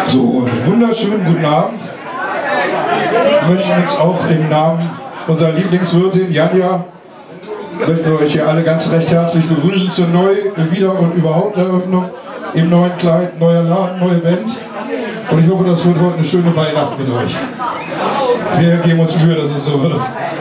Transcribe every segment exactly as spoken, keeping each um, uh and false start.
So, wunderschönen guten Abend. Wir möchten uns auch im Namen unserer Lieblingswirtin Janja, möchten wir euch hier alle ganz recht herzlich begrüßen zur Neu-, Wieder- und Überhaupt-Eröffnung im neuen Kleid, neuer Laden, neue Band. Und ich hoffe, das wird heute eine schöne Weihnacht mit euch. Wir geben uns Mühe, dass es so wird.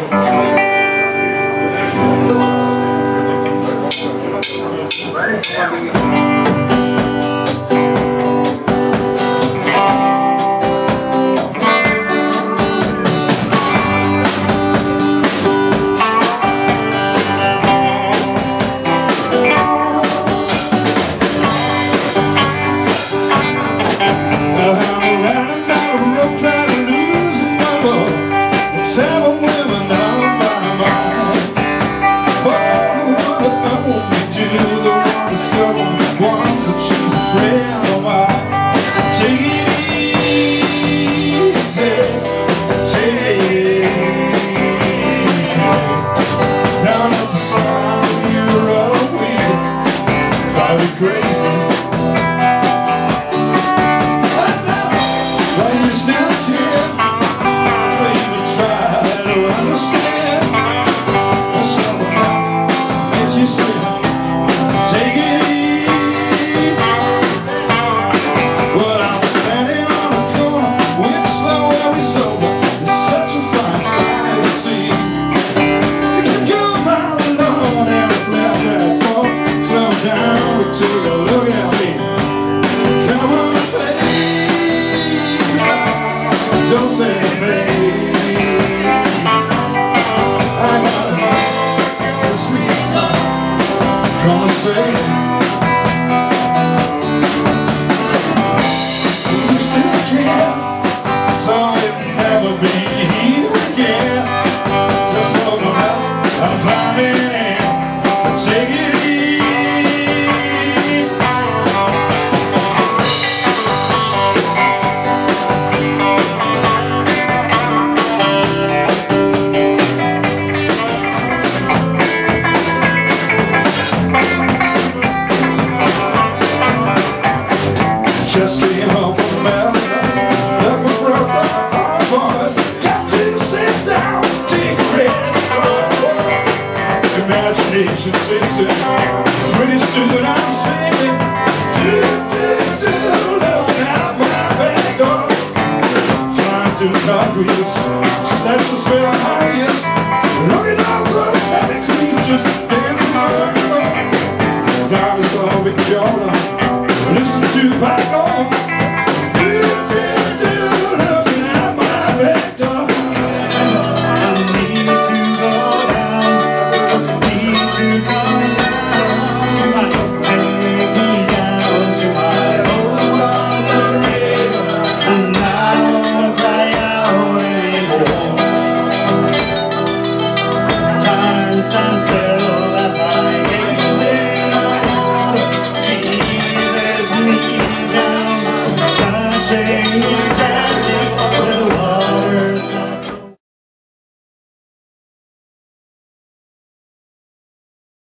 Seven women on my mind. For the one that owned me to the one that seven ones that she's a friend of mine. Take it easy, take it easy. Down at the side of Europe, we drive me crazy. But you still care. Don't say me. I got a sweet conversation. You still care, so it never be here again. Just look around, I'm climbing in. Take it easy. Just came home from America, let me broke down my voice. Got to sit down, take a rest. Imagination sits in. Pretty soon I'm singing. Do, do, do, looking out my back door. Trying to cut wheels, snatches where I'm highest. Looking out those heavy creatures, dancing on the floor. Dinosaur with Jordan, listen to back.